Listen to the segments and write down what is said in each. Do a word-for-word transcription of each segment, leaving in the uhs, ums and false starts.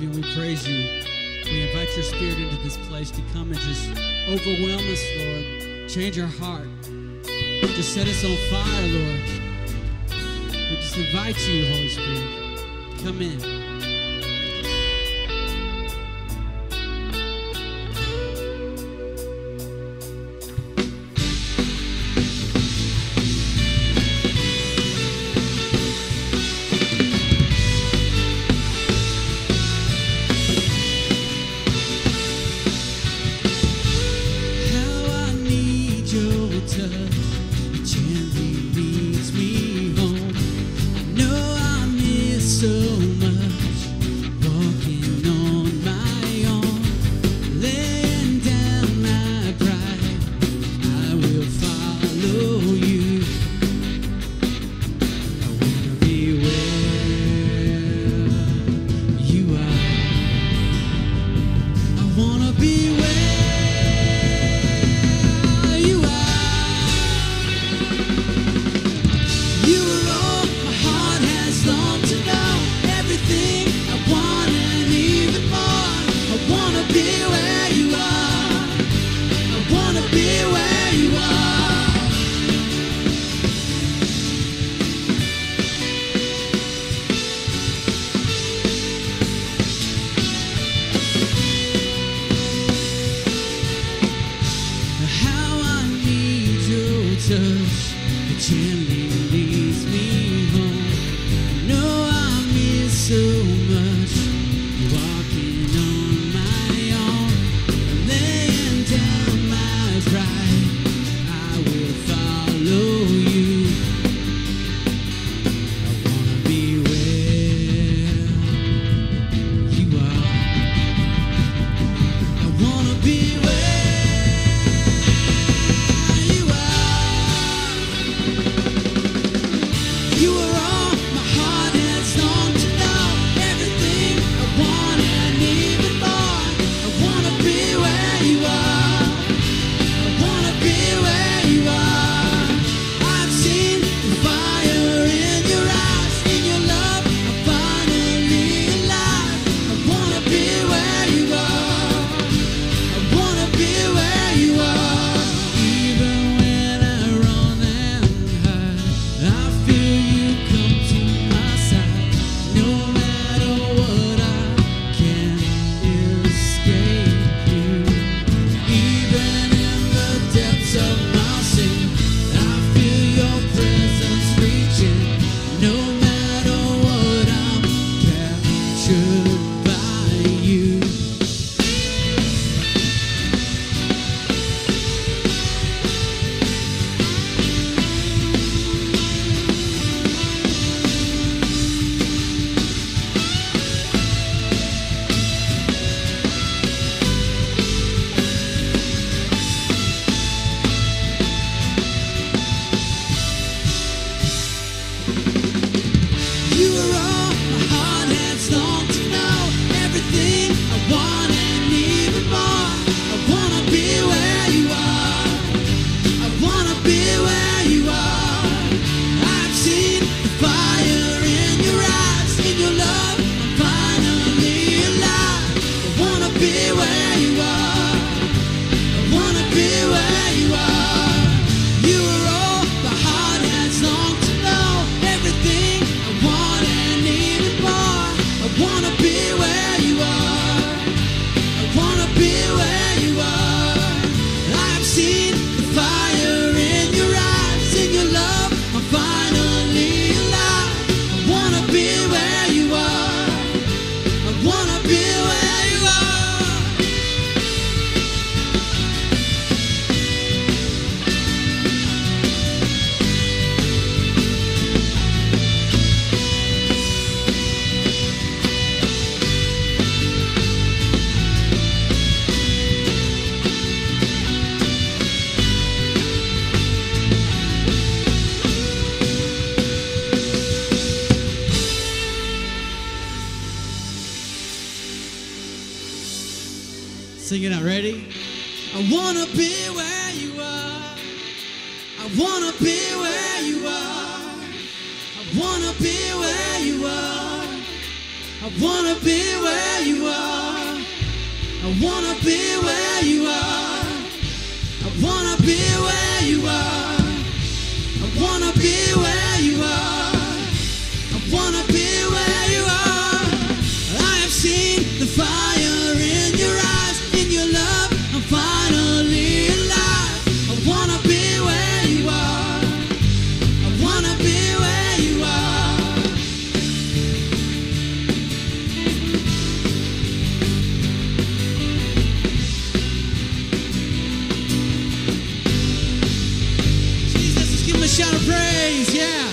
you and we praise you. We invite your spirit into this place to come and just overwhelm us, Lord. Change our heart. Just set us on fire, Lord. We just invite you, Holy Spirit. Come in. Sing it out, ready? I wanna be where you are. I wanna be where you are. I wanna be where you are. I wanna be where you are. I wanna be where you are. I wanna be where you are. I wanna be where you are. I wanna be where you are. I have seen the fire in your eyes, in your love. I'm finally alive. I wanna be where you are. I wanna be where you are. Jesus, let's give him a shout of praise, yeah.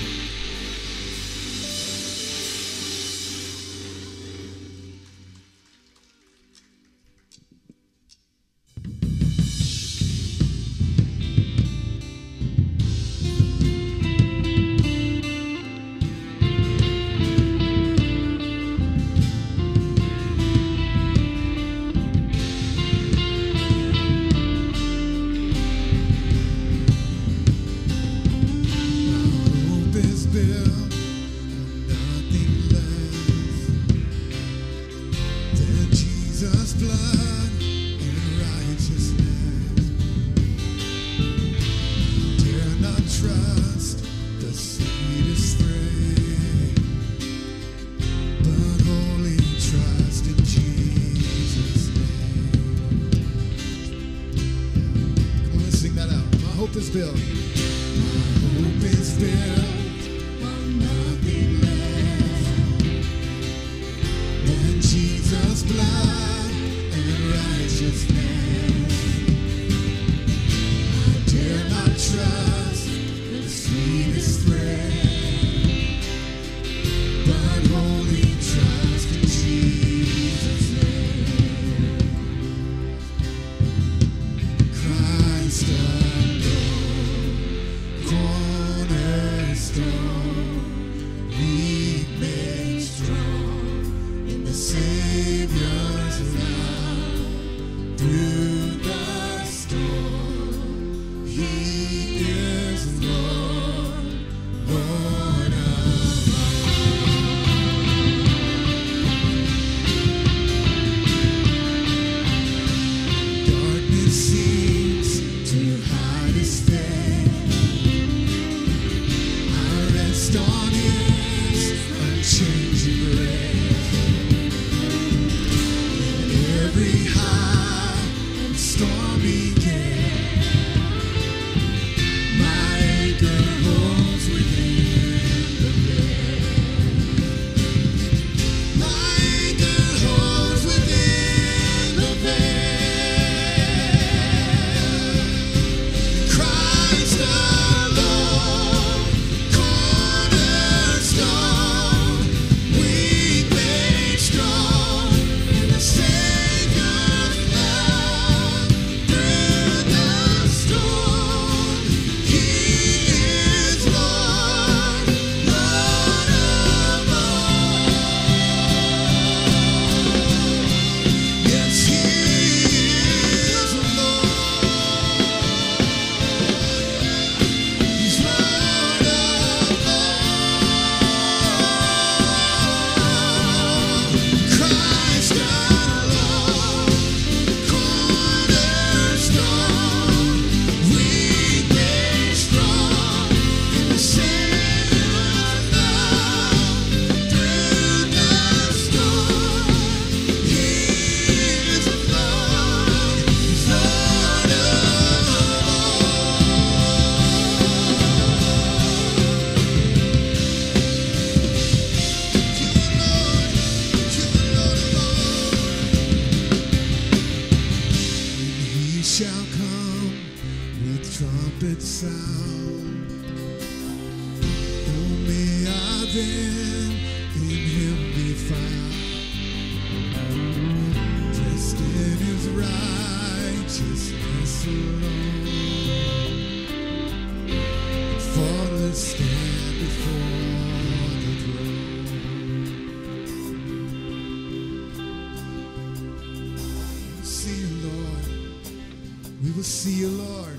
We will see you, Lord.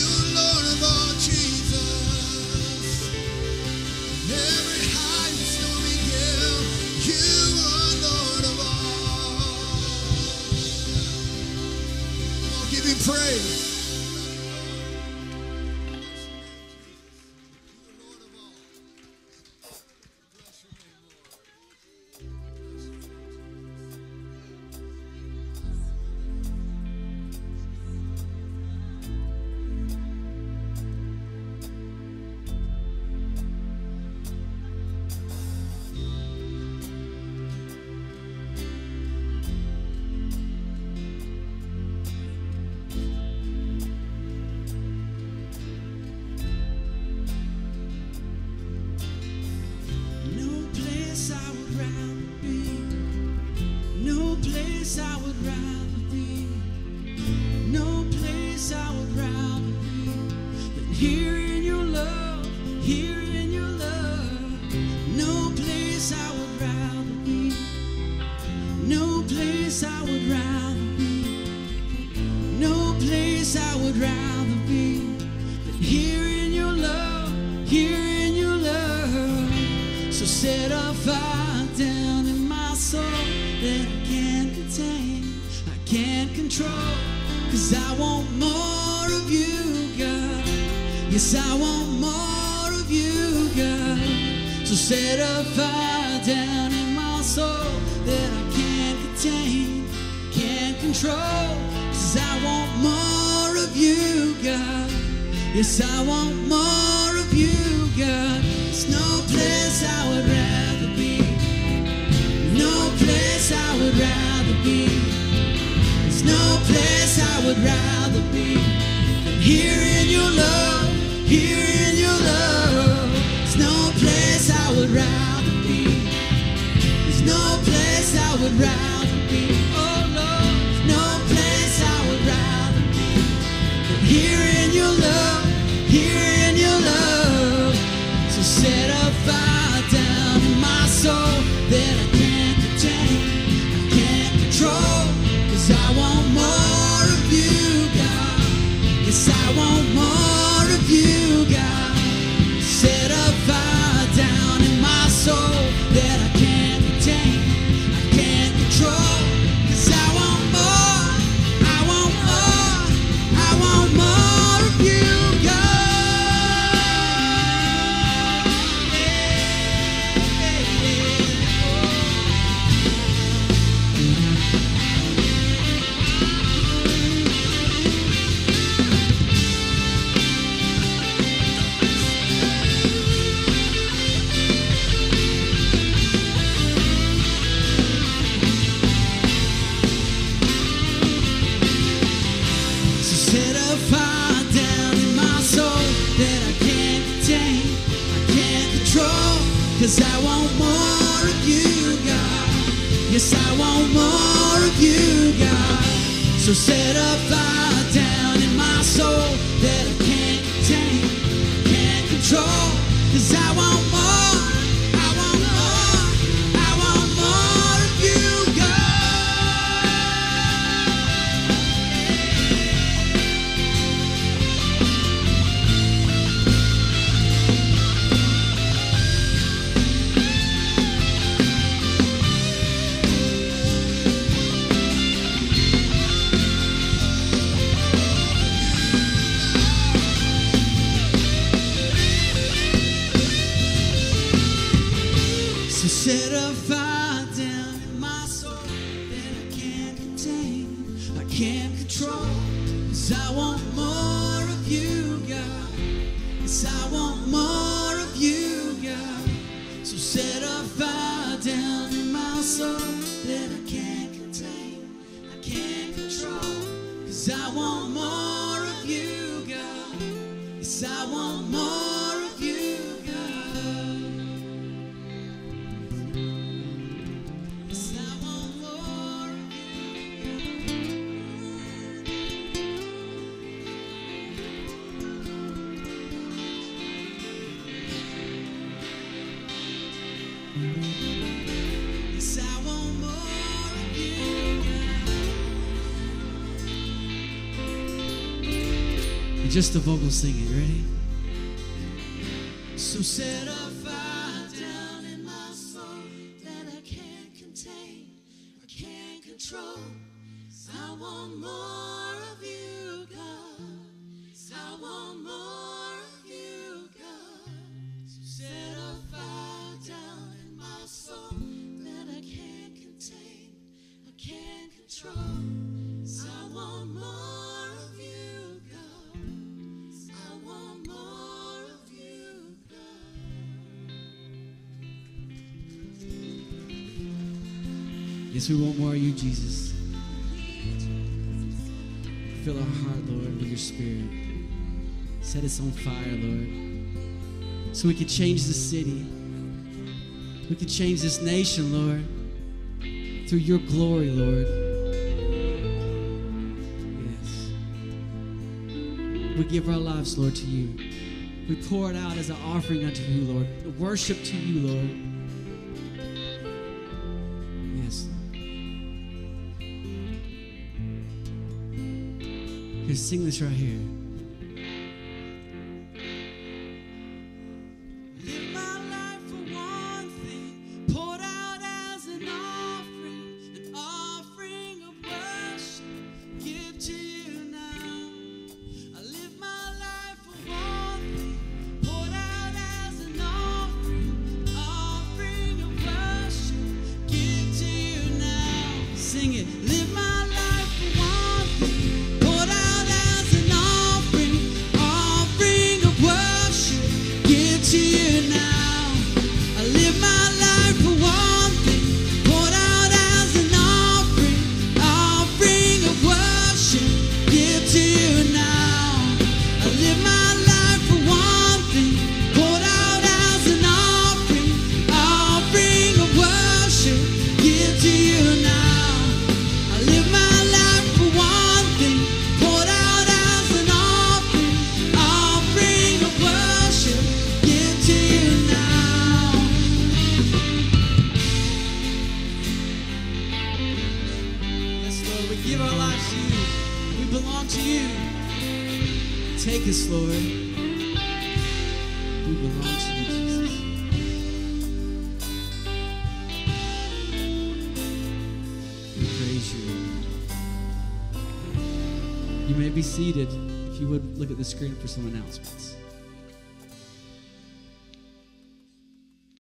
Lord of all, Jesus. Every high and stormy gale, you are Lord of all. Oh, give him praise. Yes, I want more of you, God. There's no place I would rather be. No place I would rather be. There's no place I would rather be than here in your love, here in your love. There's no place I would rather be. There's no place I would rather be. Oh Lord, there's no place I would rather be than here in your love. Here in your love, so set a fire down in my soul that I can't contain, I can't control, 'cause I want more of you, God. Yes, I want more of you, God. Set a fire down in my soul that I can't contain, I can't control, 'cause I want more, I want more, I want more of you, God. Cause I want more of you, God. Yes, I want more of you, God. So set a fire down in my soul that I can't contain, can't control. Cause I want more, I want more, I want more of you, God. Set a fire down in my soul that I can't contain, I can't control. Cause I want more of you, God. Yes, I want more of you, God. So set a fire down in my soul that I can't contain, I can't control. Cause I want more of you, God. Yes, I want more of you, God. And just the vocals singing. Ready? So set a fire down in my soul that I can't contain, I can't control. I want more of you, God. I want more of you, God. So set a fire down in my soul that I can't contain, I can't control. I want more of you, God. I want more of you, God. Yes, we want more of you, Jesus. Fill our heart, Lord, with your spirit. Set us on fire, Lord, so we can change the city. We can change this nation, Lord, through your glory, Lord. Yes. We give our lives, Lord, to you. We pour it out as an offering unto you, Lord. Worship to you, Lord. Yes. Here, sing this right here. Live my life for one thing, poured out as an offering, an offering of worship, give to you now. I live my life for one thing, poured out as an offering, offering of worship, give to you now. Sing it. Live my life for one thing, poured out as an offering, offering of worship, give to you now. I live my life for one thing, poured out as an offering, offering of worship, give to you now. I live my life for one thing, poured out as an offering, offering of worship, give to you now. I live my life for one thing, poured out as an offering, offering of worship, give to you now. Yes, Lord, we give our lives to you. We belong to you. Take us, Lord. We belong to you, Jesus. We praise you, Lord. You may be seated. If you would look at the screen for some announcements.